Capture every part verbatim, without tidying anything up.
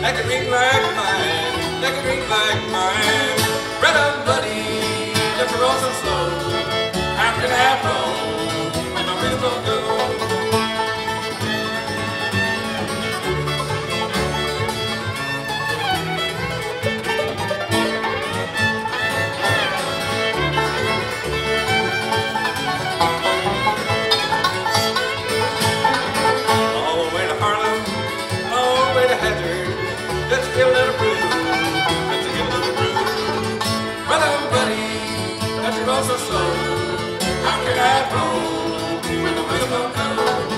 like a drink like mine, like a drink like mine. Brother, buddy, just roll so slow. How can I roll when my rhythm don't go? So slow, how can I roll when the rhythm don't go?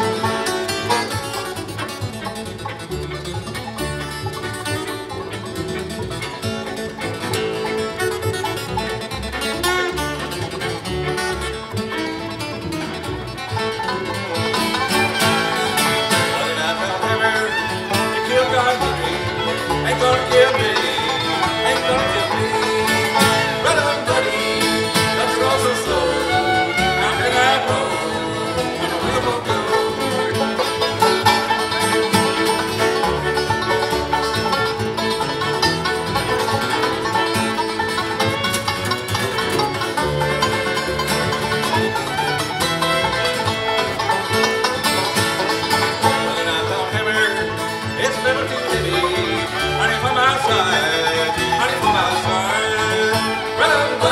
Well, I felt hammer, you killed God with me, ain't gonna kill me, ain't gonna kill me. Brother, buddy, so slow, how can I roll when the rhythm don't go? Well, then I thought, hammer, it's a little too heavy. Honey, from outside, honey, from outside. Brother,